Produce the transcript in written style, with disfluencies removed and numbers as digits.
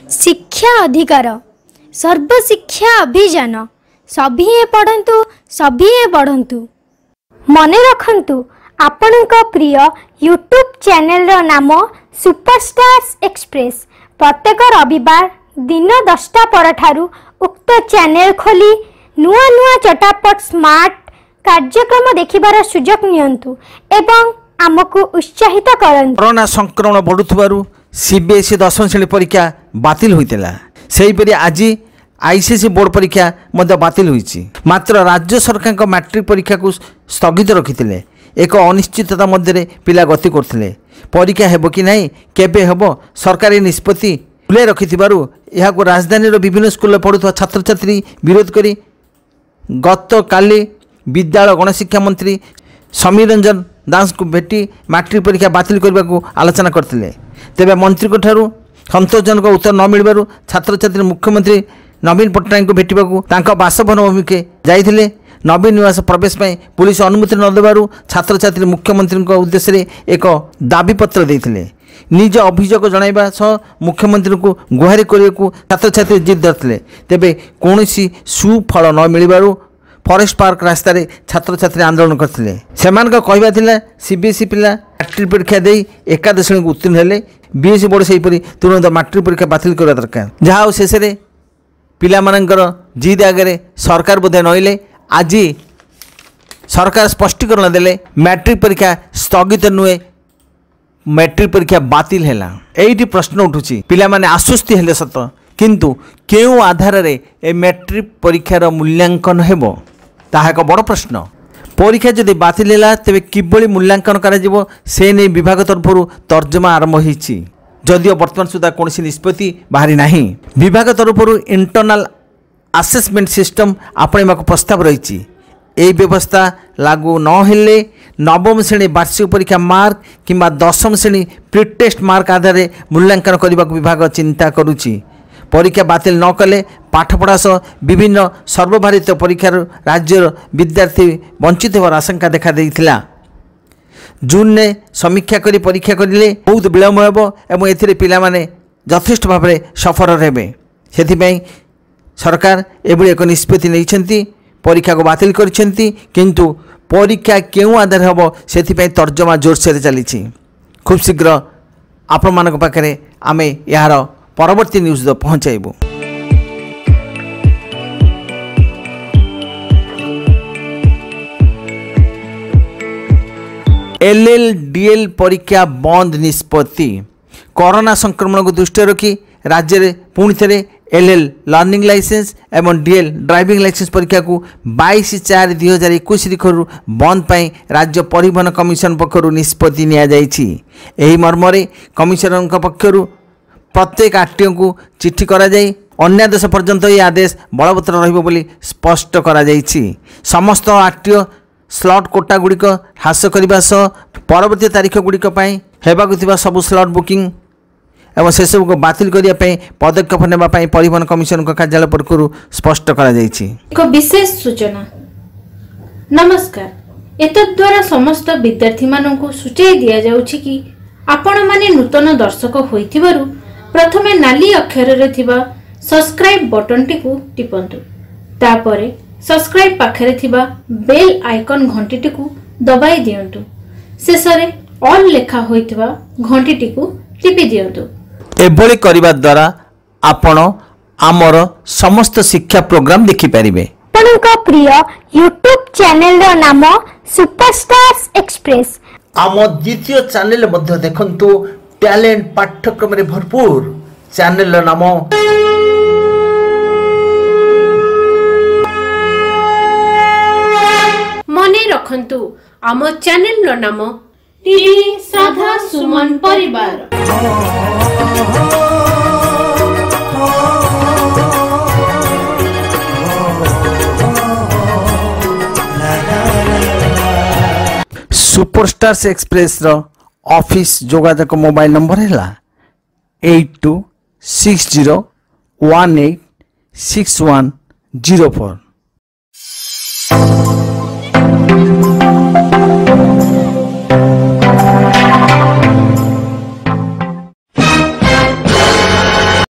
शिक्षा अधिकार सर्वशिक्षा अभियान सभी पढ़ंतु सभी पढ़ंतु। मन रखंतु आपणक प्रिय यूट्यूब चैनल रो नाम सुपरस्टार्स एक्सप्रेस। प्रत्येक रविवार दिन 10टा पर ठारू उक्त चैनल खोली नुआ नुआ चटापट स्मार्ट कार्यक्रम देखिबार सुजोग नियंतु एवं आमको उत्साहित करंतु। कोरोना संक्रमण बढ़ुथिबारु सीबीएसई 10वीं श्रेणी परीक्षा बातिल होइतिला। सेहीपरि आज आईसीएसई बोर्ड परीक्षा मध्य बातिल होइछि। मात्र राज्य सरकार को मैट्रिक परीक्षा को स्थगित रखिथिले। एक अनिश्चितता मध्य पिला गति करथिले। परीक्षा हेबो कि नहीं केबे हेबो सरकारी निष्पत्ति भूले रखिथिबारु एहाको राजधानी विभिन्न स्कूल पढ़ुवा छात्र छात्री विरोध करी गत काली विद्यालय गणशिक्षा मंत्री समीर रंजन दास को भेटी मैट्रिक परीक्षा बातिल करने को आलोचना करते। तेबे मंत्री को ठारू संतोषजनक उत्तर न मिलबारु छात्र छात्री मुख्यमंत्री नवीन पट्टनायक को भेटा बासभवन अभिमुखे जाइथिले। नवीन निवास प्रवेश में पुलिस अनुमति न देबारु छात्र छात्री मुख्यमंत्री उद्देश्य एक दाबीपत्र देते। निज अभियोग जणाइबा सह मुख्यमंत्री को गुहारी करने को छात्र छात्री जिद धरते। तेबे कौनसी सुफल न मिलबारु फॉरेस्ट पार्क रास्तार छात्र छात्री आंदोलन करते। सेमान कहवा थिला सीबीएसई पिला मैट्रिक परीक्षा दे एकादश श्रेणी को उत्तीर्ण हेले बीएसई बोर्ड सेहीपरि तुरंत मैट्रिक परीक्षा बातिल करवा दरकार। जहाँ शेष में पिला मानकर जिद आगे सरकार बोधे नईले। आज सरकार स्पष्टीकरण देले मैट्रिक परीक्षा स्थगित नुहे मैट्रिक परीक्षा बातिल है। यही प्रश्न उठुची पिला माने आश्वस्ति हेले सत किंतु केउ आधार रे ए मैट्रिक परीक्षार मूल्यांकन हेबो ताहा एक बड़ प्रश्न। परीक्षा जदि बातिल है तेबे किभली मूल्यांकन करा जिवो से नै विभाग तरफरु तर्जमा आरंभ होईछि। जदिओ वर्तमान सुधा कौन निष्पत्ति बाहरी नहीं। विभाग तरफरु इंटरनल असेसमेंट सिस्टम आपणा प्रस्ताव रही। यही व्यवस्था लागू न हेले नवम श्रेणी वार्षिक परीक्षा मार्क किंबा 10वीं श्रेणी प्री टेस्ट मार्क आधार मूल्यांकन करने को विभाग चिंता करुच्ची। परीक्षा बातिल न कले पाठपढ़ा सह विभिन्न सर्वभारत परीक्षार राज्यर विद्यार्थी वंचित होवार आशंका देखा देइथिला। जून ने समीक्षा करी परीक्षा करिले बहुत विलम्ब हेबो एवं एथिरे पिला माने यथेष्ट भाव में सफर हेबे। सेथिपई सरकार एभली एक निष्पत्ति नैछंती परीक्षा को बातिल करिसेंती किंतु परीक्षा केउ आधार हेबो सेथिपई तर्जमा जोरसोर चलीछि। खूब शीघ्र आपण मानक पाखरे आमे यार परवर्ती न्यूज पहुंचाइबु। एलएलडीएल परीक्षा बंद निष्पत्ति। कोरोना संक्रमण को दृष्टि रखी राज्य में पुणी थे एलएल लर्निंग लाइसेंस एवं डीएल ड्राइविंग लाइसेंस परीक्षा को 22/4/2021 तारिखर बंद पाई राज्य परिवहन कमिशन पक्षर निष्पत्ति नि मर्म कमिशनर पक्षर प्रत्येक आरटीओ को चिठी करा जाई अन्यादेश पर्यंत यह आदेश बलवत्तर रहिबो बोली स्पष्ट करा जाइछि। समस्त आरटीओ स्लॉट कोटा गुड़िक ह्रास करने सह परवर्ती तारीख गुड़िक हेबाकुथिबा सबु स्लॉट बुकिंग एवं से सब को बातिल करने पदक्षेप नेबापी परिवहन कमिशन कार्यालय पक्षर स्पष्ट करा जाइछि। एक विशेष सूचना। नमस्कार। एतद्वारा समस्त विद्यार्थी माननकु सूचना दिया जाउछि कि आपण माने नूतन दर्शक होइथिबारु प्रथमे नाली अक्षर रे थिबा सब्सक्राइब बटन टिकु टिपंतु। तापरे सब्सक्राइब पाखरे थिबा बेल आइकन घंटी टिकु दबाई दियंतु। शेषरे ऑल लेखा होइथिबा घंटी टिकु टिपि दियंतु। एभली करिबा द्वारा आपण आमर समस्त शिक्षा प्रोग्राम देखि परिबे। आपनका प्रिय यूट्यूब चैनल रो नाम सुपरस्टार्स एक्सप्रेस। आम द्वितीय चैनल मध्ये देखंतु टैलेंट पाठ्यक्रम रे भरपूर चैनल रो नाम मने रखंतु आम चैनल रो नाम टीवी साधा सुमन परिवार। सुपरस्टार्स एक्सप्रेस रो ऑफिस जोगाजक मोबाइल नंबर है 8260186104।